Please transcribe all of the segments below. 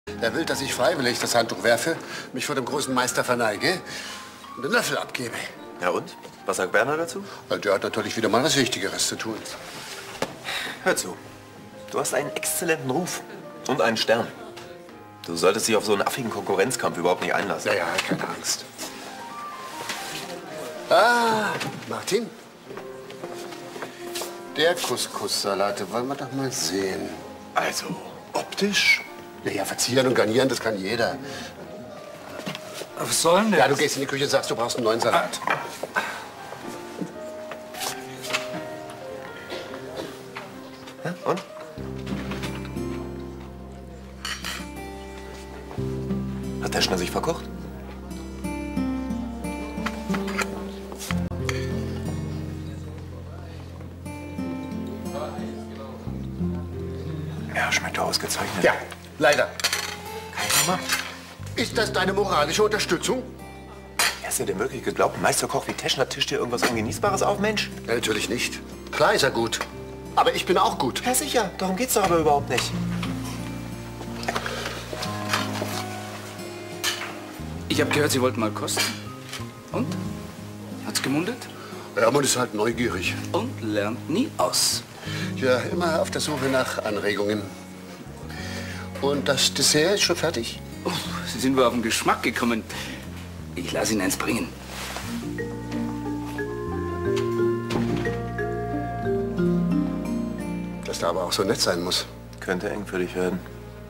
Er will, dass ich freiwillig das Handtuch werfe, mich vor dem großen Meister verneige und den Löffel abgebe. Ja und? Was sagt Berner dazu? Der hat natürlich wieder mal was Wichtigeres zu tun. Hör zu. Du hast einen exzellenten Ruf und einen Stern. Du solltest dich auf so einen affigen Konkurrenzkampf überhaupt nicht einlassen. Ja, keine Angst. Ah, Martin. Der Couscous-Salat, wollen wir doch mal sehen. Also, optisch? Ja, verzieren und garnieren, das kann jeder. Was soll denn das? Ja, du gehst in die Küche und sagst, du brauchst einen neuen Salat. Ja, und? Hat Teschner sich verkocht? Ja, schmeckt doch ausgezeichnet. Ja, leider. Kein Nummer. Ist das deine moralische Unterstützung? Hast du denn wirklich geglaubt, ein Meisterkoch wie Teschner tischt dir irgendwas Ungenießbares auf, Mensch? Ja, natürlich nicht. Klar ist er gut. Aber ich bin auch gut. Ja, sicher. Darum geht's doch aber überhaupt nicht. Ich habe gehört, Sie wollten mal kosten. Und? Hat's gemundet? Ja, man ist halt neugierig. Und lernt nie aus. Ja, immer auf der Suche nach Anregungen. Und das Dessert ist schon fertig? Oh, Sie sind wohl auf den Geschmack gekommen. Ich lasse Ihnen eins bringen. Dass der aber auch so nett sein muss. Könnte eng für dich werden.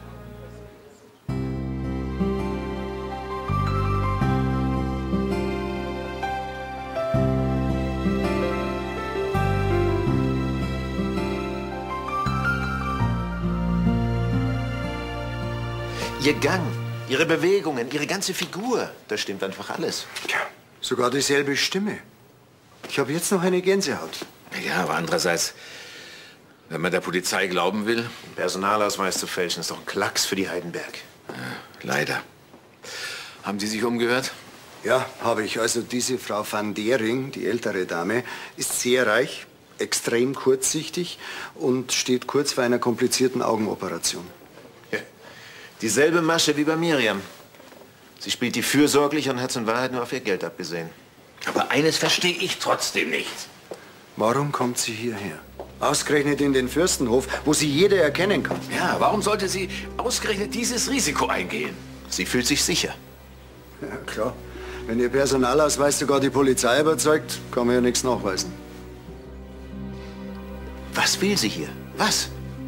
Ihr Gang, Ihre Bewegungen, Ihre ganze Figur, das stimmt einfach alles. Ja, sogar dieselbe Stimme. Ich habe jetzt noch eine Gänsehaut. Ja, aber andererseits, wenn man der Polizei glauben will... Einen Personalausweis zu fälschen, ist doch ein Klacks für die Heidenberg. Ja, leider. Haben Sie sich umgehört? Ja, habe ich. Also diese Frau van Dering, die ältere Dame, ist sehr reich, extrem kurzsichtig und steht kurz vor einer komplizierten Augenoperation. Ja. Dieselbe Masche wie bei Miriam. Sie spielt die fürsorglich und hat in Wahrheit nur auf ihr Geld abgesehen. Aber eines verstehe ich trotzdem nicht. Warum kommt sie hierher? Ausgerechnet in den Fürstenhof, wo sie jeder erkennen kann. Ja, warum sollte sie ausgerechnet dieses Risiko eingehen? Sie fühlt sich sicher. Ja, klar. Wenn ihr Personalausweis sogar die Polizei überzeugt, kann man ja nichts nachweisen. Was will sie hier? Was?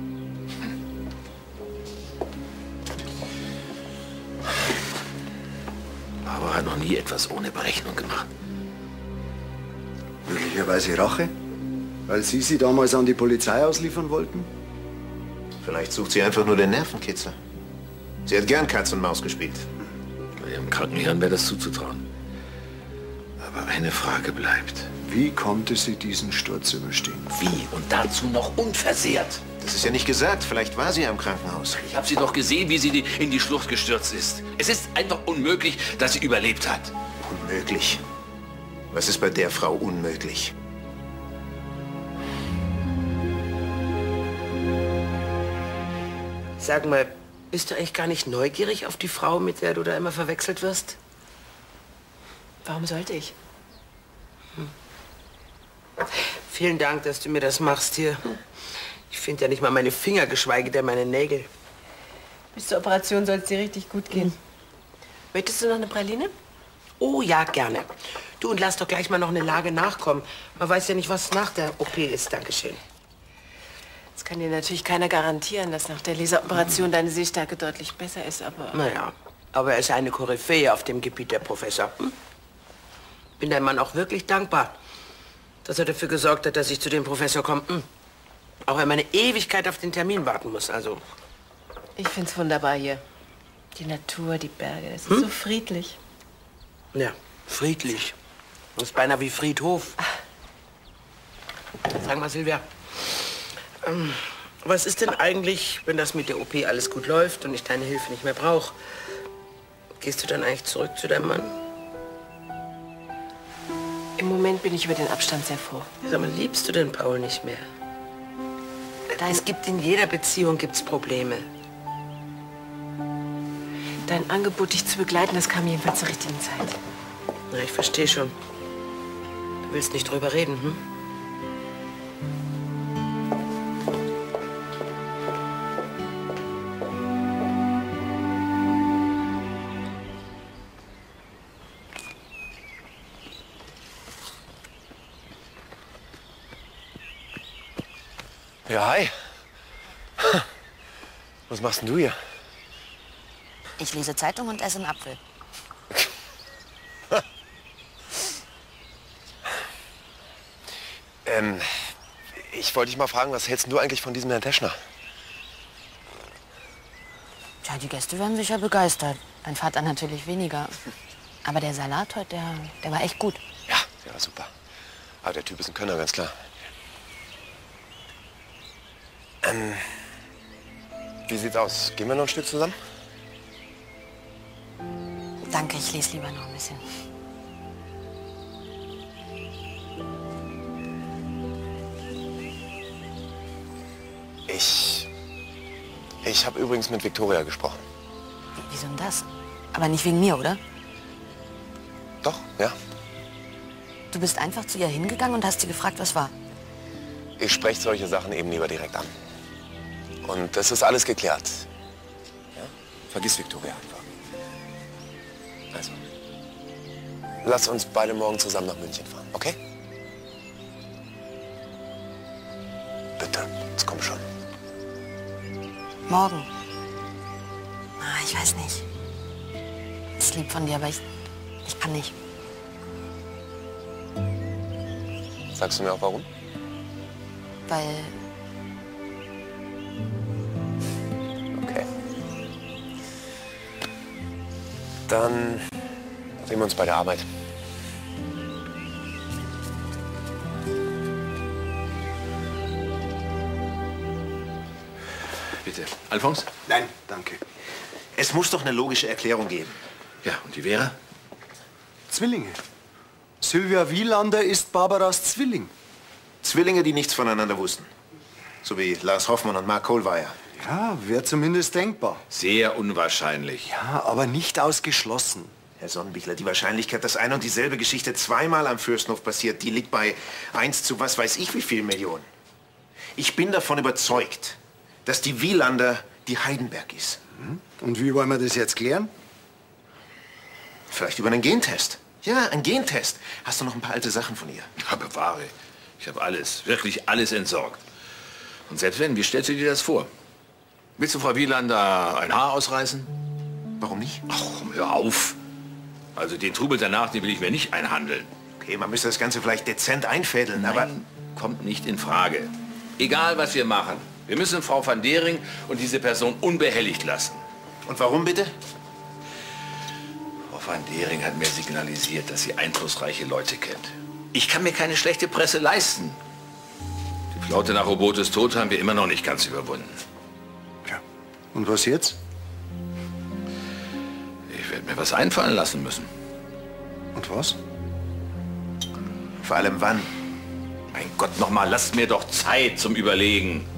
Barbara hat noch nie etwas ohne Berechnung gemacht. Möglicherweise Rache? Weil Sie sie damals an die Polizei ausliefern wollten? Vielleicht sucht sie einfach nur den Nervenkitzel. Sie hat gern Katz und Maus gespielt. Bei ihrem kranken Hirn wäre das zuzutrauen. Aber eine Frage bleibt. Wie konnte sie diesen Sturz überstehen? Wie? Und dazu noch unversehrt. Das ist ja nicht gesagt. Vielleicht war sie ja im Krankenhaus. Ich habe sie doch gesehen, wie sie in die Schlucht gestürzt ist. Es ist einfach unmöglich, dass sie überlebt hat. Unmöglich. Was ist bei der Frau unmöglich? Sag mal, bist du eigentlich gar nicht neugierig auf die Frau, mit der du da immer verwechselt wirst? Warum sollte ich? Vielen Dank, dass du mir das machst hier. Ich finde ja nicht mal meine Finger, geschweige denn meine Nägel. Bis zur Operation soll es dir richtig gut gehen. Möchtest du noch eine Praline? Oh ja, gerne. Du, und lass doch gleich mal noch eine Lage nachkommen. Man weiß ja nicht, was nach der OP ist. Dankeschön. Das kann dir natürlich keiner garantieren, dass nach der Laseroperation deine Sehstärke deutlich besser ist, aber... Naja, aber er ist eine Koryphäe auf dem Gebiet, der Professor. Bin deinem Mann auch wirklich dankbar, dass er dafür gesorgt hat, dass ich zu dem Professor komme. Auch wenn man eine Ewigkeit auf den Termin warten muss, also... Ich find's wunderbar hier. Die Natur, die Berge, das ist so friedlich. Ja, friedlich. Das ist beinahe wie Friedhof. Sag mal, Silvia, was ist denn eigentlich, wenn das mit der OP alles gut läuft und ich deine Hilfe nicht mehr brauche? Gehst du dann eigentlich zurück zu deinem Mann? Im Moment bin ich über den Abstand sehr froh. Sag mal, liebst du denn Paul nicht mehr? Es gibt in jeder Beziehung gibt's Probleme. dein Angebot, dich zu begleiten, das kam jedenfalls zur richtigen Zeit. Na, ich verstehe schon. Du willst nicht drüber reden, hm? Ja, hi. Was machst denn du hier? Ich lese Zeitung und esse einen Apfel. Ich wollte dich mal fragen, was hältst du eigentlich von diesem Herrn Teschner? Tja, die Gäste werden sicher begeistert. Dein Vater natürlich weniger. Aber der Salat heute, der war echt gut. Ja, der war super. Aber der Typ ist ein Könner, ganz klar. Wie sieht's aus? Gehen wir noch ein Stück zusammen? Danke, ich lese lieber noch ein bisschen. Ich habe übrigens mit Viktoria gesprochen. Wieso denn das? Aber nicht wegen mir, oder? Doch, ja. Du bist einfach zu ihr hingegangen und hast sie gefragt, was war? Ich spreche solche Sachen eben lieber direkt an. Und das ist alles geklärt. Ja? Vergiss Viktoria einfach. Also, lass uns beide morgen zusammen nach München fahren, okay? Bitte, jetzt komm schon. Morgen. Ich weiß nicht. Das ist lieb von dir, aber ich kann nicht. Sagst du mir auch warum? Weil... Okay. Dann sehen wir uns bei der Arbeit. Bitte. Alfons? Nein, danke. Es muss doch eine logische Erklärung geben. Ja, und die wäre? Zwillinge. Sylvia Wielander ist Barbaras Zwilling. Zwillinge, die nichts voneinander wussten. So wie Lars Hoffmann und Mark Kohlweier. Ja, wäre zumindest denkbar. Sehr unwahrscheinlich. Ja, aber nicht ausgeschlossen. Herr Sonnenbichler, die Wahrscheinlichkeit, dass eine und dieselbe Geschichte zweimal am Fürstenhof passiert, die liegt bei 1 zu was weiß ich wie viel Millionen. Ich bin davon überzeugt, dass die Wielander die Heidenberg ist. Und wie wollen wir das jetzt klären? Vielleicht über einen Gentest. Ja, ein Gentest. Hast du noch ein paar alte Sachen von ihr? Ja, bewahre. Ich habe alles, wirklich alles entsorgt. Und selbst wenn, wie stellst du dir das vor? Willst du Frau Wielander ein Haar ausreißen? Warum nicht? Ach, komm, hör auf. Also den Trubel danach, den will ich mir nicht einhandeln. Okay, man müsste das Ganze vielleicht dezent einfädeln, aber... Nein, kommt nicht in Frage. Egal, was wir machen. Wir müssen Frau van Dering und diese Person unbehelligt lassen. Und warum bitte? Frau van Dering hat mir signalisiert, dass sie einflussreiche Leute kennt. Ich kann mir keine schlechte Presse leisten. Die Flaute nach Obotes Tod haben wir immer noch nicht ganz überwunden. Ja. Und was jetzt? Ich werde mir was einfallen lassen müssen. Und was? Vor allem wann? Mein Gott, noch mal, lasst mir doch Zeit zum Überlegen.